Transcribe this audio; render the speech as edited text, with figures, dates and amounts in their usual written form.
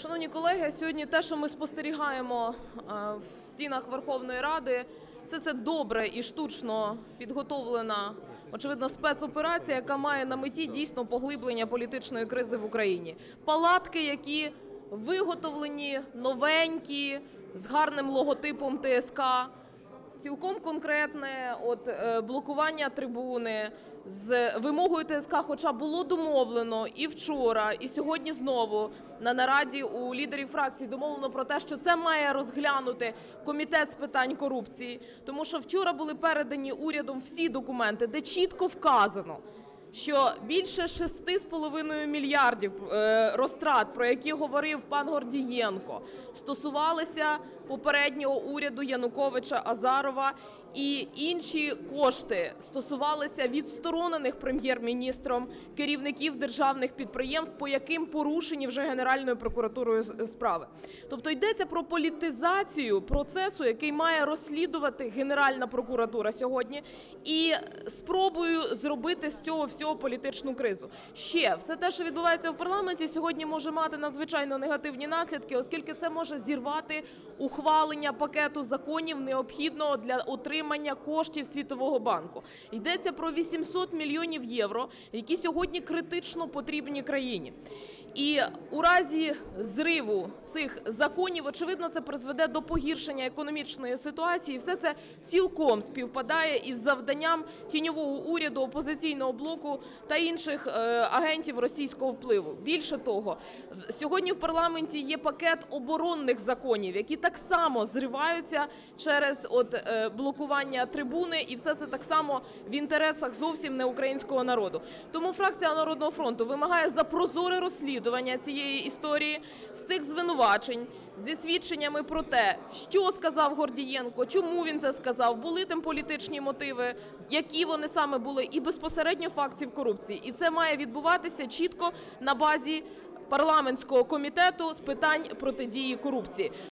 Шановні колеги, сьогодні те, що ми спостерігаємо в стінах Верховної Ради, все це добре і штучно підготовлена, очевидно, спецоперація, яка має на меті дійсно поглиблення політичної кризи в Україні. Палатки, які виготовлені, новенькі, з гарним логотипом ТСК, цілком конкретне блокування трибуни, з вимогою ТСК, хоча було домовлено і вчора, і сьогодні знову на нараді у лідерів фракцій домовлено про те, що це має розглянути Комітет з питань корупції. Тому що вчора були передані урядом всі документи, де чітко вказано, що більше 6,5 мільярдів розтрат, про які говорив пан Гордієнко, стосувалися попереднього уряду Януковича, Азарова, і інші кошти стосувалися відсторонених прем'єр-міністром керівників державних підприємств, по яким порушені вже Генеральною прокуратурою справи. Тобто йдеться про політизацію процесу, який має розслідувати Генеральна прокуратура сьогодні, і спробою зробити з цього всього політичну кризу. Ще, все те, що відбувається в парламенті, сьогодні може мати надзвичайно негативні наслідки, оскільки це може зірвати ухвалення пакету законів, необхідного для отримання коштів Світового банку. Йдеться про 800 мільйонів євро, які сьогодні критично потрібні країні. І у разі зриву цих законів, очевидно, це призведе до погіршення економічної ситуації. І все це цілком співпадає із завданням тіньового уряду, опозиційного блоку та інших агентів російського впливу. Більше того, сьогодні в парламенті є пакет оборонних законів, які так само зриваються через блокування трибуни, і все це так само в інтересах зовсім не українського народу. Тому фракція Народного фронту вимагає за прозоре розслідування цієї історії, з цих звинувачень, зі свідченнями про те, що сказав Гордієнко, чому він це сказав, були там політичні мотиви, які вони саме були, і безпосередньо фактів корупції. І це має відбуватися чітко на базі парламентського комітету з питань протидії корупції.